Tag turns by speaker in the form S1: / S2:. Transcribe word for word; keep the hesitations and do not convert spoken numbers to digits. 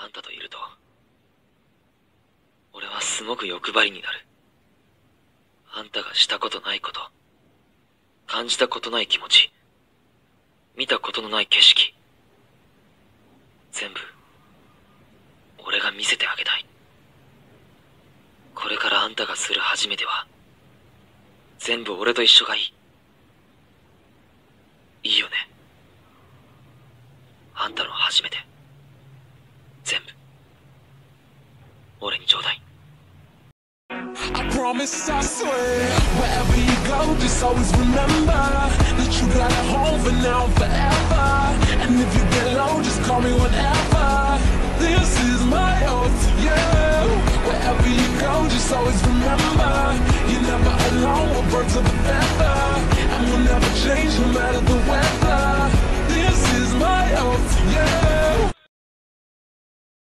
S1: あんたといると俺はすごく欲張りになる。あんたがしたことないこと、感じたことない気持ち、見たことのない景色、全部俺が見せてあげたい。これからあんたがする初めては全部俺と一緒がいい。いいよね。あんたの初めて全部俺にちょうだい。
S2: I promise, I swear, wherever you go, just always remember that you got a home for now and forever. And if you get low, just call me whenever. This is my ode to you. Wherever you go, just always remember you're never alone. We're birds of a feather, and we'll never change no matter the weather.